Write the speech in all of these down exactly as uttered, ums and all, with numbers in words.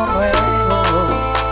amor nuevo.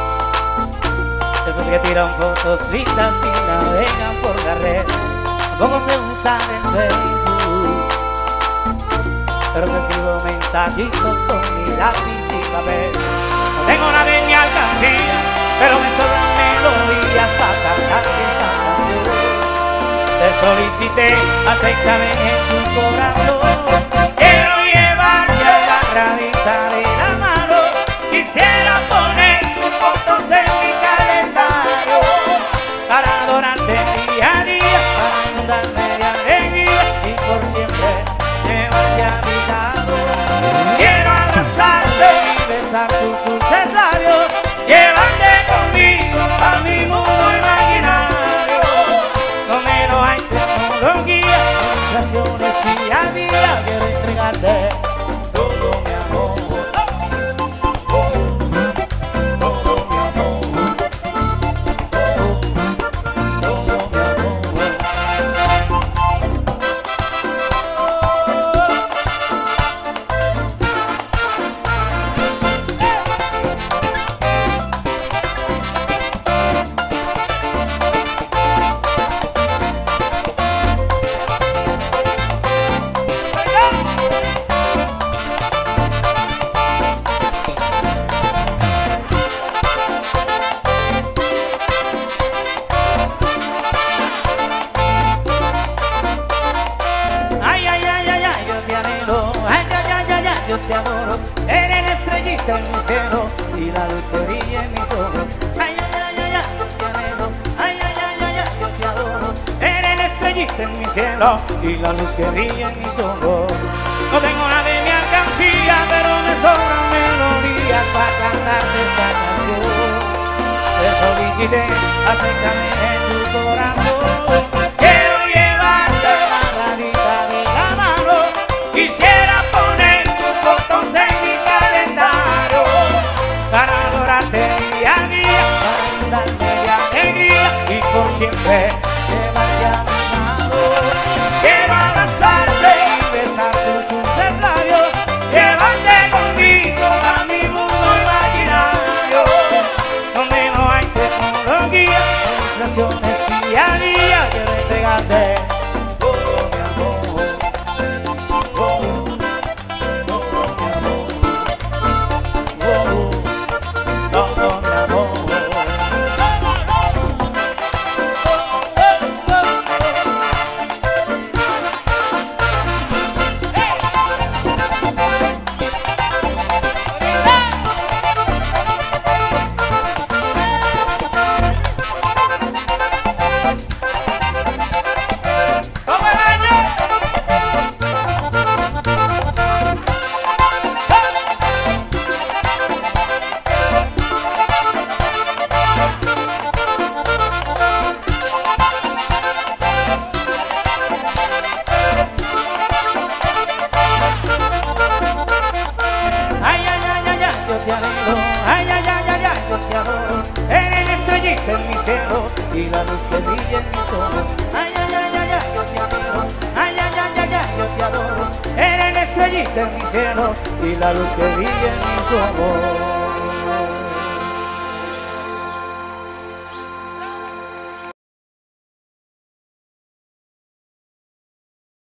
Esos que tiran fotos lindas y navegan por la red, tampoco se usan en Facebook, pero te escribo mensajitos con mi lápiz y papel. No tengo nada en mi alcancía, pero me sobran melodías para cantar esta canción. Te solicité, acéptame en tu corazón. Quiero llevarte a la granita de la mano. Quisiera poner tus fotos en mi calendario para adorarte día a día, para inundarme de alegría y por siempre llevarte a mi lado. Quiero abrazarte y besar tus dulces labios, llevarte conmigo a mi mundo imaginario, donde no hay tecnología, ilustraciones y a día. Quiero entregarte todo mi amor. Yo te adoro, eres la estrellita en mi cielo y la luz que brilla en mis ojos. Ay, ay, ay, ay, ay, yo te anhelo. Ay, ay, ay, ay, ay, yo te adoro, eres la estrellita en mi cielo y la luz que brilla en mis ojos. No tengo nada en mi alcancía, pero me sobran melodías para cantarte esta canción. Te solicité, acéptame en tu corazón. Quiero llevarte la ranita de la mano. Quisiera poner fotos en mi calendario para adorarte día a día, para darme de alegría y por siempre llevarte a mi lado. Quiero abrazarte y besar tus dulces labios, llevarte conmigo a mi mundo imaginario, donde no hay tecnología, ilustraciones y a día. Quiero entregarte todo mi amor. Yo te anhelo, ay, ay, ay, ay, ay, yo te adoro, eres la estrellita en mi cielo y la luz que brilla en mis ojos. Ay, ay, ay, ay, ay, yo te anhelo, ay, ay, ay, ay, ay, yo te adoro, eres la estrellita en mi cielo y la luz que brilla en mis ojos.